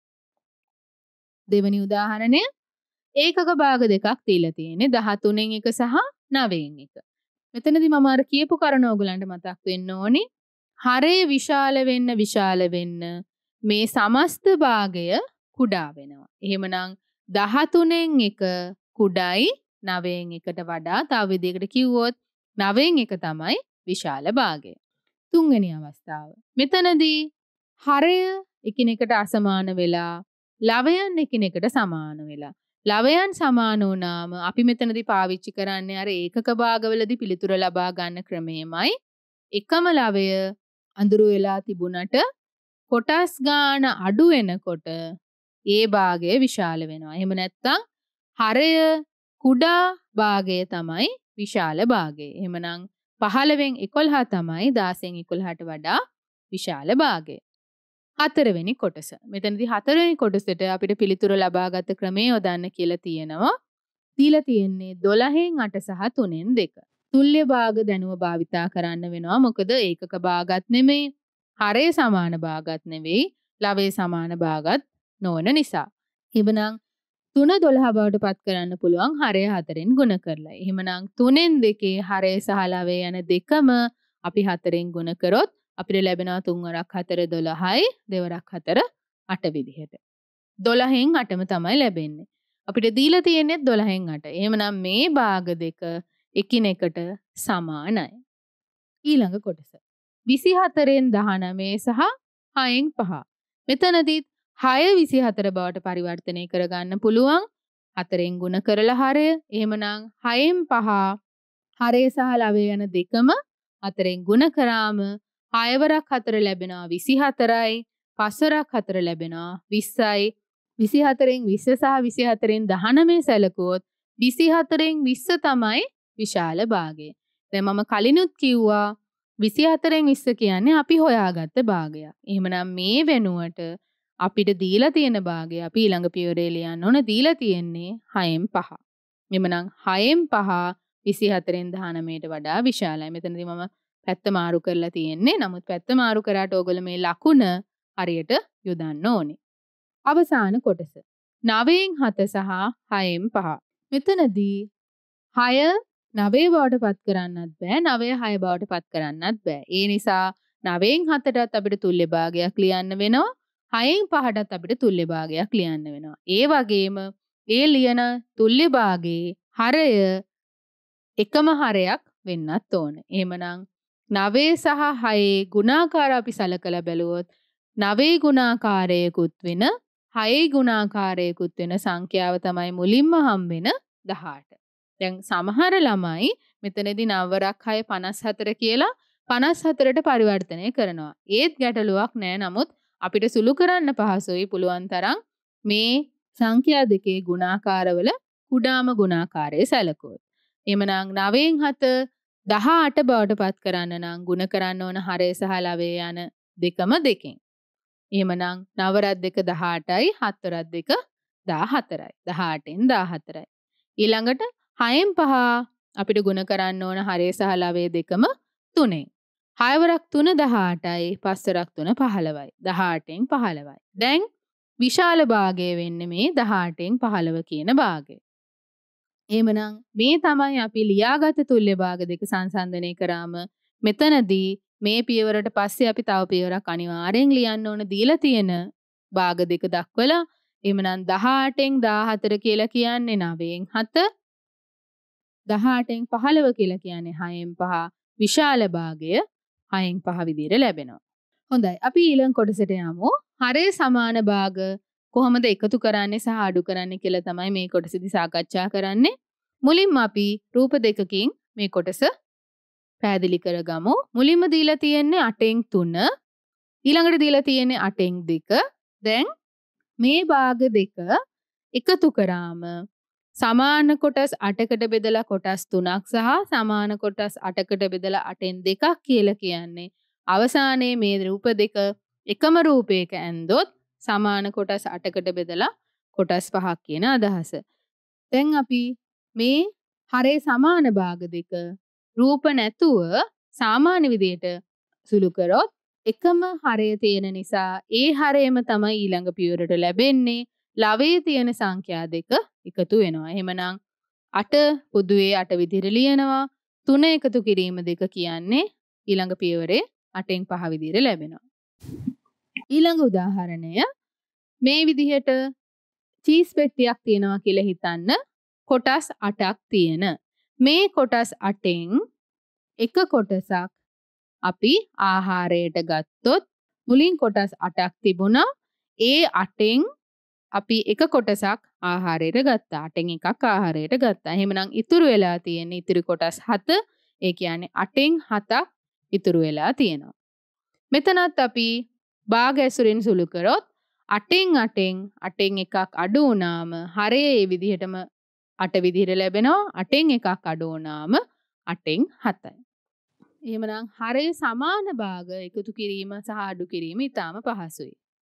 දෙවැනි උදාහරණය ඒකක භාග දෙකක් දීලා තියෙන්නේ දහතුනෙන් එක සහ නවයෙන් එක. මෙතනදී මම අර කියපු කරුණ ඕගලන්ට මතක් වෙන්න ඕනේ. හරය විශාල වෙන්න විශාල වෙන්න මේ සමස්ත භාගය කුඩා වෙනවා. එහෙමනම් දහතුනෙන් එක කුඩයි නවයෙන් එකට වඩා. තව විදිහකට කිව්වොත් නවයෙන් එක තමයි විශාල භාගය. තුන්වෙනි අවස්ථාව. මෙතනදී හරය එකිනෙකට අසමාන වෙලා ලවයන් එකිනෙකට සමාන වෙලා. ලවයන් සමාන වුණාම අපි මෙතනදී පාවිච්චි කරන්නේ අර ඒකක භාගවලදී පිළිතුර ලබා ගන්න ක්‍රමයමයි. එකම ලවය අඳුරු වෙලා තිබුණට කොටස් ගාන අඩු වෙනකොට ඒ භාගය විශාල වෙනවා. එහෙම නැත්නම් හරය කුඩා භාගය තමයි විශාල භාගය. එහෙමනම් පහළවෙන් එකොළහ තමයි දහසෙන් එකොළහට වඩා විශාල භාගය. හතරවෙනි කොටස. මෙතනදී හතරවෙනි කොටසට අපිට පිළිතුරු ලබාගත් ක්‍රමය යොදන්න කියලා තියෙනවා. දීලා තියෙන්නේ දොළහෙන් අට සහ තුනෙන් දෙක. තුල්්‍ය භාග දැනුව භාවිතා කරන්න වෙනවා. මොකද ඒකක භාගත් නෙමෙයි, හරය සමාන භාගත් නෙවෙයි, ලවයේ සමාන භාගත් නොවන නිසා. එහෙමනම් තුන දොළහ බවට පත් කරන්න පුළුවන් හරය හතරෙන් ගුණ කරලා. එහෙමනම් තුනෙන් දෙකේ හරය සහ ලවය යන දෙකම අපි හතරෙන් ගුණ කරොත් අපිට ලැබෙනවා තුන් වරක් හතර දොළහයි, දෙවරක් හතර අට විදිහට. දොළහෙන් අටම තමයි ලැබෙන්නේ. අපිට දීලා තියෙන්නේ දොළහෙන් අට. එහෙමනම් මේ භාග දෙක එකිනෙකට සමානයි. ඊළඟ කොටස. විසිහතරෙන් දහනවය සහ හයෙන් පහ. මෙතනදිත් හය විසිහතර බවට පරිවර්තනය කරගන්න පුළුවන්. හතරෙන් ගුණ කරලා හරය. එහෙමනම් හයෙන් පහ හරය සහ ලවය යන දෙකම හතරෙන් ගුණ කරාම හයවරක් හතර ලැබෙනවා විසිහතරයි, පස්වරක් හතර ලැබෙනවා විස්සයි. විසිහතරෙන් විස්ස සහ විසිහතරෙන් දහනවය සැලකුවොත් විසිහතරෙන් විස්ස තමයි විශාල භාගය. දැන් මම කලිනුත් කිව්වා විසිහතරෙන් විස්ස කියන්නේ අපි හොයාගත්ත භාගයක්. එහෙමනම් මේ වෙනුවට අපිට දීලා තියෙන භාගය අපි ඊළඟ පියවරේ ලියන්න ඕන. දීලා තියෙන්නේ හයෙන් පහ. එhmenan හයෙන් පහ විසිහතරෙන් දහනවයට වඩා විශාලයි. මෙතනදී මම පැත්ත මාරු කරලා තියෙන්නේ. නමුත් පැත්ත මාරු කරාට ඕගොල්ලෝ මේ ලකුණ හරියට යොදන්න ඕනේ. අවසාන කොටස. නවයෙන් හත සහ හයෙන් පහ. මෙතනදී හය නවය බවට පත් කරන්නත් බෑ, නවය හය බවට පත් කරන්නත් බෑ. ඒ නිසා නවයෙන් හතටත් අපිට තුල්්‍ය භාගයක් ලියන්න වෙනවා. හයෙන් පහටත් අපිට තුල්්‍ය භාගයක් ලියන්න වෙනවා. ඒ වගේම ඒ ලියන තුල්්‍ය භාගයේ හරය එකම හරයක් වෙන්නත් ඕන. එහෙමනම් නවය සහ හයේ ගුණාකාර අපි සලකලා බැලුවොත් නවයේ ගුණාකාරයකුත් වෙන, හයේ ගුණාකාරයකුත් වෙන සංඛ්‍යාව තමයි මුලින්ම හම්බෙන දහඅට. දැන් සමහර ළමයි මෙතනදී නවවරක් හය පනස් හතර කියලා පනස් හතරට පරිවර්තනය කරනවා. ඒත් ගැටලුවක් නෑ. නමුත් අපිට සුළු කරන්න පහසුයි පුළුවන් තරම් මේ සංඛ්‍යා දෙකේ ගුණාකාරවල කුඩාම ගුණාකාරය සැලකුවොත්. එhmenan නවයෙන් හත දහඅට බවට පත් කරන්න නම් ගුණ කරන්න ඕන හරය සහ ලවය යන දෙකම දෙකෙන්. එහෙමනම් නවරත් දෙක දහඅටයි, හත්වරත් දෙක දහහතරයි. දහඅටෙන් දහහතරයි. ඊළඟට හයෙන් පහ අපිට ගුණ කරන්න ඕන හරය සහ ලවය දෙකම තුනෙන්. හයවරක් තුන දහඅටයි, පස්වරක් තුන පහළොවයි. දහඅටෙන් පහළොවයි. දැන් විශාල භාගය වෙන්නේ මේ දහඅටෙන් පහළොව කියන භාගය. එහෙමනම් මේ තමයි අපි ලියාගත් තුල්්‍ය භාග දෙක සංසන්දනය කරාම මෙතනදී මේ පියවරට පස්සේ අපි තව පියවරක් අනිවාර්යෙන් ලියන්න ඕන දීලා තියෙන භාග දෙක දක්වලා. එහෙමනම් දහඅටෙන් දහහතර කියලා කියන්නේ නවයෙන් හත, දහඅටෙන් පහළොව කියලා කියන්නේ හයෙන් පහ. විශාල භාගය හයෙන් පහ විදිහට ලැබෙනවා. හොඳයි. අපි ඊළඟ කොටසට යමු. හරය සමාන භාග කොහොමද එකතු කරන්නේ සහ අඩු කරන්නේ කියලා තමයි මේ කොටසදී සාකච්ඡා කරන්නේ. මුලින්ම අපි රූප දෙකකින් මේ කොටස පැහැදිලි කරගමු. මුලින්ම දීලා තියෙන්නේ අටෙන් තුන, ඊළඟට දීලා තියෙන්නේ අටෙන් දෙක. දැන් මේ භාග දෙක එකතු කරාම සමාන කොටස් අටකට බෙදලා කොටස් තුනක් සහ සමාන කොටස් අටකට බෙදලා අටෙන් දෙකක් කියලා කියන්නේ අවසානයේ මේ රූප දෙක එකම රූපයක ඇන්දොත් සමාන කොටස් අටකට බෙදලා කොටස් පහක් කියන අදහස. දැන් අපි මේ හරේ සමාන භාග දෙක රූප නැතුව සාමාන්‍ය විදියට සුළු කරොත් එකම හරය තියෙන නිසා ඒ හරයම තමයි ඊළඟ පියවරට ලැබෙන්නේ. ලවයේ තියෙන සංඛ්‍යා දෙක එකතු වෙනවා. එහෙමනම් අට පොදුවේ අට විදිහට ලියනවා. තුන එකතු කිරීම දෙක කියන්නේ ඊළඟ පියවරේ අටෙන් පහ විදිහට ලැබෙනවා. ඊළඟ උදාහරණය මේ විදිහට චීස් පෙට්ටියක් තියෙනවා කියලා හිතන්න. කොටස් අටක් තියෙන. මේ කොටස් අටෙන් එක කොටසක් අපි ආහාරයට ගත්තොත් මුලින් කොටස් අටක් තිබුණා. ඒ අටෙන් අපි එක කොටසක් ආහාරයට ගත්තා. අටෙන් එකක් ආහාරයට ගත්තා. එහෙමනම් ඉතුරු වෙලා තියෙන ඉතුරු කොටස් හත. ඒ කියන්නේ අටෙන් හතක් ඉතුරු වෙලා තියෙනවා. මෙතනත් අපි භාග ඇසුරෙන් සුළු කරොත් අටෙන් අටෙන් අටෙන් එකක් අඩු වුණාම හරය ඒ විදිහටම අට විදිහට ලැබෙනවා. අටෙන් එකක් අඩු වුණාම අටෙන් හතයි. එහෙමනම් හරය සමාන භාග එකතු කිරීම සහ අඩු කිරීම ඉතාම පහසුයි.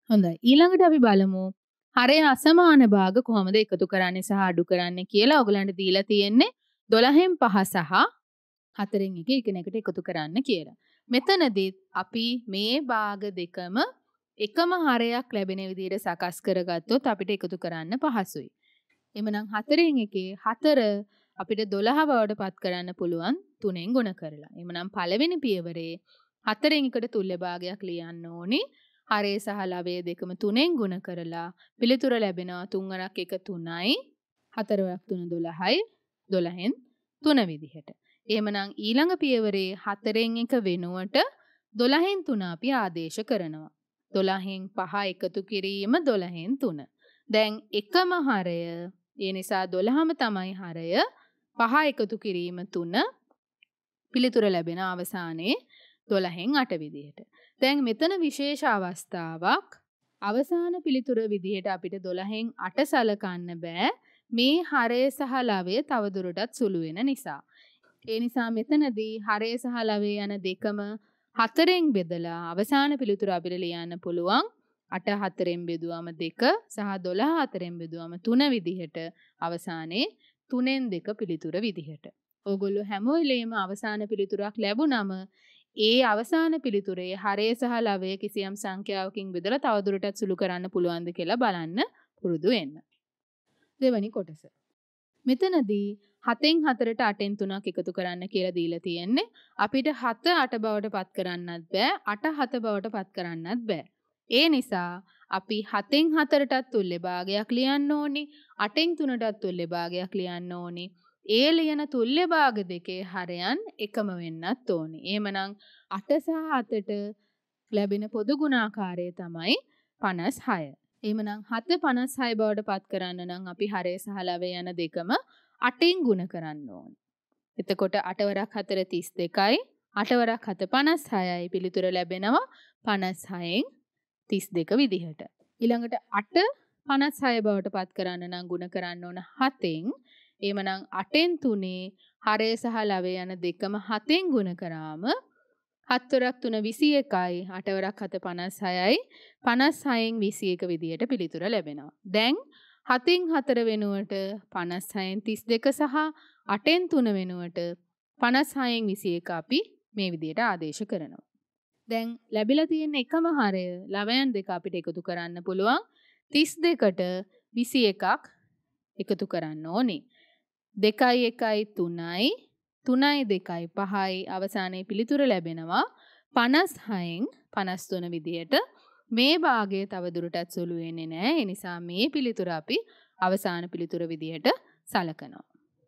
හොඳයි. ඊළඟට අපි බලමු හරය අසමාන භාග කොහොමද එකතු කරන්නේ සහ අඩු කරන්නේ කියලා. ඔයගලන්ට දීලා තියෙන්නේ දොළහෙන් පහ සහ හතරෙන් එක එකිනෙකට එකතු කරන්න කියලා. මෙතනදී අපි මේ භාග දෙකම එකම හරයක් ලැබෙන විදිහට සකස් කරගත්තොත් අපිට එකතු කරන්න පහසුයි. එමනම් හතරෙන් එකේ හතර අපිට දොළහ බවට පත් කරන්න පුළුවන් තුනෙන් ගුණ කරලා. එමනම් පළවෙනි පියවරේ හතරෙන් එකට තුල්‍ය භාගයක් ලියන්න ඕනි. හරය සහ ලවය දෙකම තුනෙන් ගුණ කරලා පිළිතුර ලැබෙනවා තුන් වරක් එක තුනයි හතර වරක් තුන දොළහයි දොළහෙන් තුන විදිහට. එහෙමනම් ඊළඟ පියවරේ හතරෙන් එක වෙනුවට දොළහෙන් තුන අපි ආදේශ කරනවා. දොළහෙන් පහ එකතු කිරීම දොළහෙන් තුන. දැන් එකම හරය ඒ නිසා දොළහම තමයි හරය පහ එකතු කිරීම තුන පිළිතුර ලැබෙන අවසානයේ දොළහෙන් අට විදිහට. දැන් මෙතන විශේෂ අවස්ථාවක් අවසාන පිළිතුර විදිහට අපිට දොළහෙන් අට සලකන්න බෑ මේ හරය සහ ලවය තවදුරටත් සුළු වෙන නිසා. ඒ නිසා මෙතනදී හරය සහ ලවය යන දෙකම හතරෙන් බෙදලා අවසාන පිළිතුර අපිට ලියන්න පුළුවන් අට හතරෙන් බෙදුවම දෙක සහ දොළහ හතරෙන් බෙදුවම තුන විදිහට අවසානයේ තුනෙන් දෙක පිළිතුර විදිහට. ඕගොල්ලෝ හැම වෙලේම අවසාන පිළිතුරක් ලැබුණම ඒ අවසාන පිළිතුරේ හරය සහ ලවය කිසියම් සංඛ්‍යාවකින් බෙදලා තවදුරටත් සුළු කරන්න පුළුවන්ද කියලා බලන්න පුරුදු වෙන්න. දෙවැනි කොටස. මෙතනදී හතෙන් හතරට අටෙන් තුනක් එකතු කරන්න කියලා දීලා තියෙන්නේ. අපිට හත අට බවට පත් කරන්නත් බෑ අට හත බවට පත් කරන්නත් බෑ. ඒ නිසා අපි හතෙන් හතරටත් තුල්‍ය භාගයක් ලියන්න ඕනි. අටෙන් තුනටත් තුල්‍ය භාගයක් ලියන්න ඕනි. ඒ ලියන තුල්‍ය භාග දෙකේ හරයන් එකම වෙන්නත් ඕනි. එහෙමනම් අට සහ හතට ලැබෙන පොදු ගුණාකාරය තමයි පනස් හය. එහෙමනම් හත පනස් හය බවට පත් කරන්න නම් අපි හරය සහ ලවය යන දෙකම අටෙන් ගුණ කරන්න ඕන. එතකොට අට වරක් හතර තිස් දෙකයි අට වරක් හත පනස් හයයි පිළිතුර ලැබෙනවා පනස් හයෙන් තිස් දෙක විදිහට. ඊළඟට අට පනස් හය බවට පත් කරන්න නම් ගුණ කරන්න ඕන හතෙන්. එහෙමනම් අටෙන් තුනේ හරය සහ ලවය යන දෙකම හතෙන් ගුණ කරාම හත් වරක් තුන විසි එකයි අට වරක් හත පනස් හයයි පනස් හයෙන් විසි එක විදිහට පිළිතුර ලැබෙනවා. දැන් හතෙන් හතර වෙනුවට පනස් හයෙන් තිස් දෙක සහ අටෙන් තුන වෙනුවට පනස් හයෙන් විසි එක අපි මේ විදිහට ආදේශ කරනවා. දැන් ලැබිලා තියෙන එකම හරය ලවයන් දෙක අපිට එකතු කරන්න පුළුවන්. තිස් දෙකට විසි එකක් එකතු කරන්න ඕනේ. දෙකයි එකයි තුනයි තුනයි දෙකයි පහයි අවසානයේ පිළිතුර ලැබෙනවා පනස් හයෙන් පනස් තුන විදිහට. මේ භාගය තවදුරටත් සුළු වෙන්නේ නැහැ. ඒ නිසා මේ පිළිතුර අපි අවසාන පිළිතුර විදිහට සලකනවා.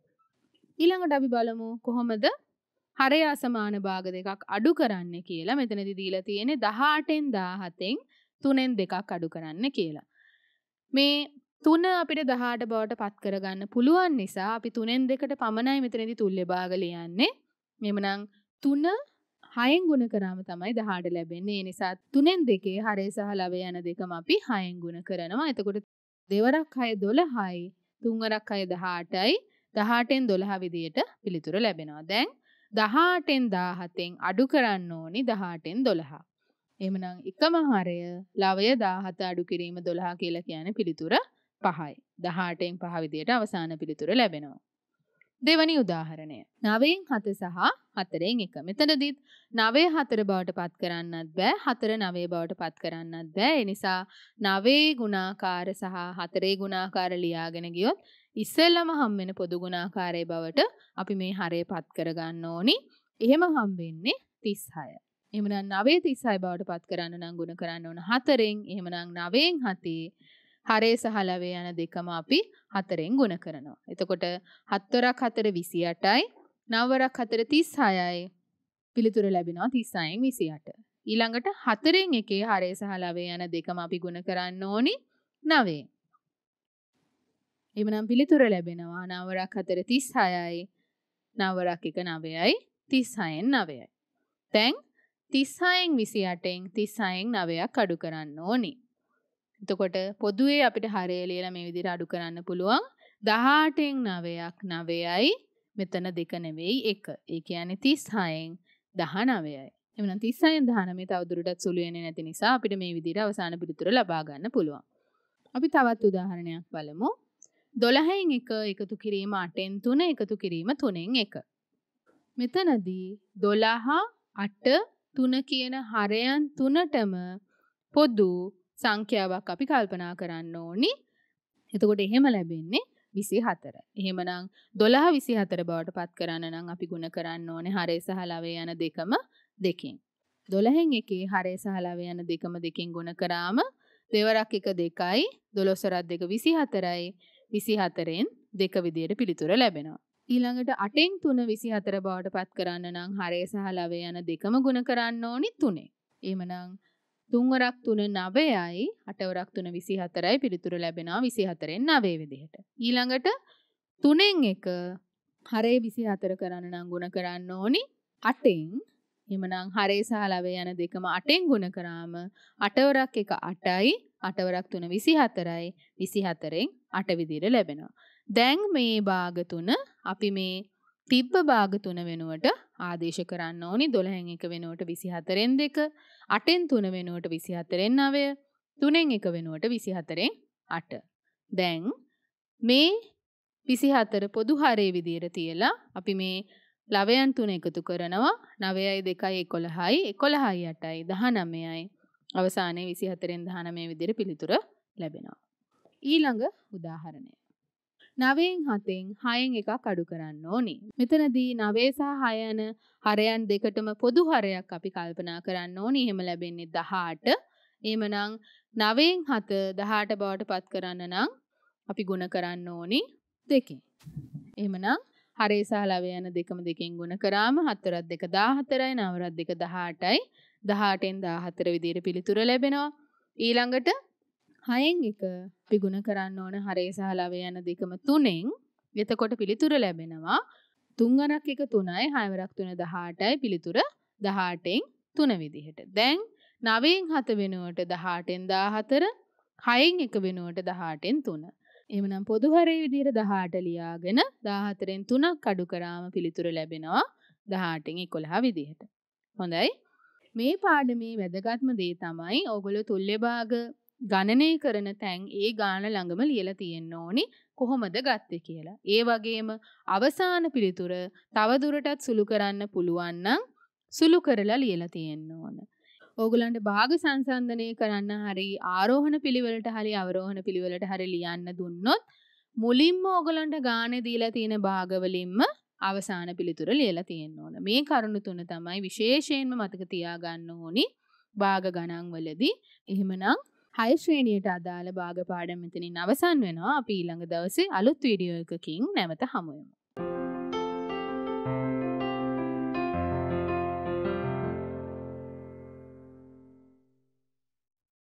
ඊළඟට අපි බලමු කොහොමද හරය අසමාන භාග දෙකක් අඩු කරන්න කියලා. මෙතනදී දීලා තියෙන්නේ දහඅටෙන් දාහතෙන් තුනෙන් දෙකක් අඩු කරන්න කියලා. මේ තුන අපිට දහඅට බවට පත් කරගන්න පුළුවන් නිසා අපි තුනෙන් දෙකට පමණයි මෙතනදී තුල්‍ය භාග ලියන්නේ. මෙමනම් තුන හයෙන් ගුණ කරාම තමයි දහඅට ලැබෙන්නේ. ඒ නිසා තුනෙන් දෙකේ හරය සහ ලවය යන දෙකම අපි හයෙන් ගුණ කරනවා. එතකොට දෙවරක් හය දොළහයි තුන්වරක් හය දහඅටයි දහඅටෙන් දොළහ විදියට පිළිතුර ලැබෙනවා. දැන් දහඅටෙන් දාහතෙන් අඩු කරන්න ඕනි දහඅටෙන් දොළහ. එහෙමනම් එකම හරය ලවය දාහත අඩු කිරීම දොළහ කියලා කියන්නේ පිළිතුර පහයි. දහඅටෙන් පහ විදියට අවසාන පිළිතුර ලැබෙනවා. දෙවැනි උදාහරණය. නවයෙන් හත සහ හතරෙන් එක. මෙතනදිත් නවය හතර බවට පත් කරන්නත් බෑ. හතර නවය බවට පත් කරන්නත් බෑ. ඒ නිසා නවයේ ගුණාකාර සහ හතරේ ගුණාකාර ලියාගෙන ගියොත් ඉස්සෙල්ලම හම් වෙන පොදු ගුණාකාරයේ බවට අපි මේ හරය පත් කරගන්න ඕනි. එහෙම හම් වෙන්නේ තිස් හය. එහෙමනම් නවය තිස් හය බවට පත් කරන්න නම් ගුණ කරන්න ඕන හතරෙන්. එහෙමනම් නවයෙන් හතේ හරය සහ ලවය යන දෙකම අපි හතරෙන් ගුණ කරනවා. එතකොට හත් වරක් හතර විසි අටයි නව වරක් හතර තිස් හයයි පිළිතුර ලැබෙනවා තිස් හයෙන් විසි අට. ඊළඟට හතරෙන් එකේ හරය සහ ලවය යන දෙකම අපි ගුණ කරන්න ඕනි නවයෙන්. එhmenan පිළිතුර ලැබෙනවා නව වරක් හතර තිස් හයයි නව වරක් එක නවයයි තිස් හයෙන් නවයයි. දැන් තිස් හයෙන් විසි අටෙන් තිස් හයෙන් නවයක් අඩු කරන්න ඕනි. එතකොට පොදුවේ අපිට හරය ලියලා මේ විදිහට අඩු කරන්න පුළුවන්. දහඅටෙන් නවයක් නවයයි මෙතන දෙක නෙවෙයි එක. ඒ කියන්නේ තිස් හයෙන් දහනවයයි. එමනම් තිස්සයෙන් දහනවය තවදුරටත් සුළු වෙන්නේ නැති නිසා අපිට මේ විදිහට අවසාන පිළිතුර ලබා ගන්න පුළුවන්. අපි තවත් උදාහරණයක් බලමු. දොළහෙන් එක එකතු කිරීම අටෙන් තුන එකතු කිරීම තුනෙන් එක. මෙතනදී දොළහ අට තුන කියන හරයන් තුනටම පොදු සංඛ්‍යාවක් අපි කල්පනා කරන්න ඕනි. එතකොට එහෙම ලැබෙන්නේ විසිහතර. එහෙමනම් දොළහ විසිහතර බවට පත් කරන්න නම් අපි ගුණ කරන්න ඕනේ හරය සහ ලවය යන දෙකම දෙකෙන්. දොළහෙන් එකේ හරය සහ ලවය යන දෙකම දෙකෙන් ගුණ කරාම දෙවරක් එක දෙකයි දොළොස් වරක් දෙක විසිහතරයි විසිහතරෙන් දෙක විදියට පිළිතුර ලැබෙනවා. ඊළඟට අටෙන් තුන විසිහතර බවට පත් කරන්න නම් හරය සහ ලවය යන දෙකම ගුණ කරන්න ඕනි තුනෙන්. එහෙමනම් තුන් වරක් තුන නවයයි අට වරක් තුන විසිහතරයි පිළිතුර ලැබෙනවා විසිහතරෙන් නවය විදිහට. ඊළඟට තුනෙන් එක හරය විසිහතර කරන්න නම් ගුණ කරන්න ඕනි අටෙන්. එහෙමනම් හරය සහ ලවය යන දෙකම අටෙන් ගුණ කරාම අට වරක් එක අටයි අට වරක් තුන විසිහතරයි විසිහතරෙන් අට විදිහට ලැබෙනවා. දැන් මේ භාග තුන අපි මේ තිබ්බ භාග තුන වෙනුවට ආදේශ කරන්න ඕනි. දොළහෙන් එක වෙනුවට විසිහතරෙන් දෙක, අටෙන් තුන වෙනුවට විසිහතරෙන් නවය, තුනෙන් එක වෙනුවට විසිහතරෙන් අට. දැන් මේ විසිහතර පොදු හරය විදියට තියලා අපි මේ ලවයන් තුන එකතු කරනවා. නවයයි දෙකයි එකොළහයි, එකොළහයි අටයි දහනවයයි. අවසානයේ විසිහතරෙන් දහනවය විදියට පිළිතුර ලැබෙනවා. ඊළඟ උදාහරණය. නවයෙන් හතෙන් හයෙන් එකක් අඩු කරන්න ඕනි. මෙතනදී නවය සහ හය යන හරයන් දෙකටම පොදු හරයක් අපි කල්පනා කරන්න ඕනි. එහෙම ලැබෙන්නේ දහඅට. එහෙමනම් නවයෙන් හත දහඅට බවට පත් කරන්න නම් අපි ගුණ කරන්න ඕනි දෙකෙන්. එහෙමනම් හරය සහ ලවය යන දෙකම දෙකෙන් ගුණ කරාම හත වරක් දෙක දාහතරයි, නව වරක් දෙක දහඅටයි. දහඅටෙන් දාහතර විදියට පිළිතුර ලැබෙනවා. ඊළඟට හයෙන් එක අපි ගුණ කරන්න ඕන හරය සහ ලවය යන දෙකම තුනෙන්. එතකොට පිළිතුර ලැබෙනවා තුන් වරක් එක තුනයි, හය වරක් තුන දහඅටයි. පිළිතුර දහඅටෙන් තුන විදිහට. දැන් නවයෙන් හත වෙනුවට දහඅටෙන් දාහතර, හයෙන් එක වෙනුවට දහඅටෙන් තුන. එහෙමනම් පොදු හරය විදිහට දහඅට ලියාගෙන දාහතරෙන් තුනක් අඩු කරාම පිළිතුර ලැබෙනවා දහඅටෙන් එකොළහ විදිහට. හොඳයි. මේ පාඩමේ වැදගත්ම දේ තමයි ඔයගොල්ලෝ තුල්‍ය භාග ගණනය කරන තැන් ඒ ගාන ළඟම ලියලා තියෙන්න ඕනි කොහොමද ගත්තේ කියලා. ඒ වගේම අවසාන පිළිතුර තවදුරටත් සුළු කරන්න පුළුවන් නම් සුළු කරලා ලියලා තියෙන්න ඕන. ඕගලන්ට භාග සංසන්දනය කරන්න හරි ආරෝහණ පිළිවෙලට හරි අවරෝහණ පිළිවෙලට හරි ලියන්න දුන්නොත් මුලින්ම ඕගලන්ට ගානේ දීලා තියෙන භාගවලින්ම අවසාන පිළිතුර ලියලා තියෙන්න ඕන. මේ කරුණු තුන තමයි විශේෂයෙන්ම මතක තියාගන්න ඕනි භාග ගණන් වලදී. එහෙමනම් හය ශ්‍රේණියට අදාළ භාග පාඩම් මෙතනින් අවසන් වෙනවා. අපි ඊළඟ දවසේ අලුත් වීඩියෝ එකකින් නැවත හමු වෙමු.